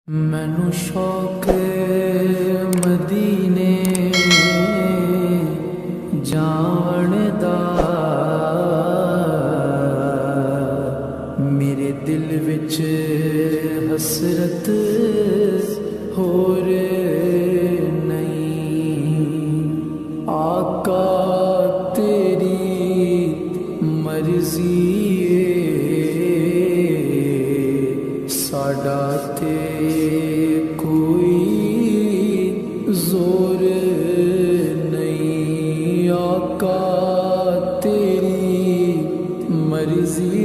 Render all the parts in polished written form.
मैनू शौक मदीने जाण दा, मेरे दिल विच हसरत होर नहीं। आका तेरी मर्जी साडा ते कोई जोर नहीं। आका तेरी मर्जी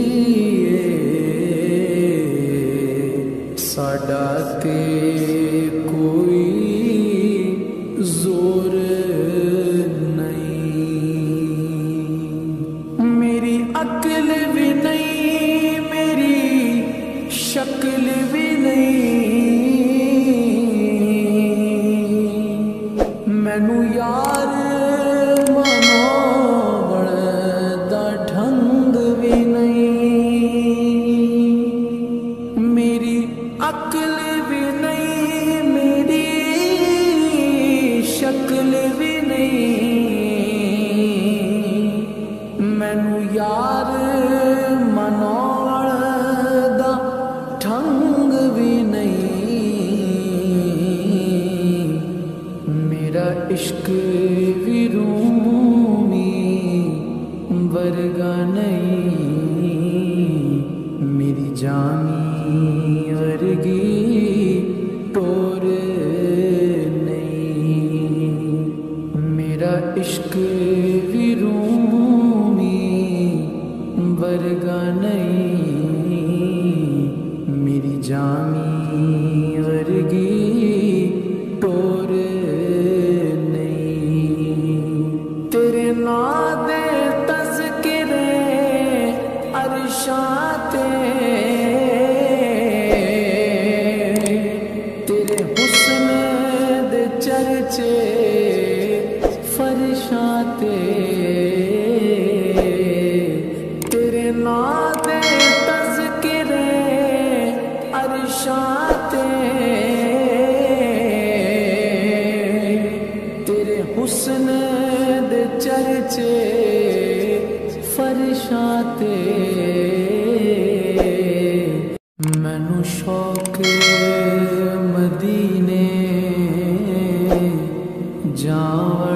साडा ते कोई जोर नहीं। मेरी अक्ल भी नहीं, मेरी शक्ल भी नहीं, मैनू यार मनावण दा ढंग भी नहीं। मेरी अक्ल भी नहीं, मेरी शक्ल भी नहीं, मैनू यार मनावण दा ढंग भी नहीं। मेरा इश्क भी रूमी वर्गा नहीं, मेरी जामी वर्गी टोर नहीं। मेरा इश्क भी रूमी वर्गा नहीं, मेरी जामी वर्गी टोर नहीं। तेरे नां दे तज़किरे अरशां ते, तेरे हुस्न दे चर्चे फरशां ते। तेरे नां दे तज़किरे अरशां ते, तेरे हुस्न दे चर्चे फरशां ते। मैनू शौक मदीने जाण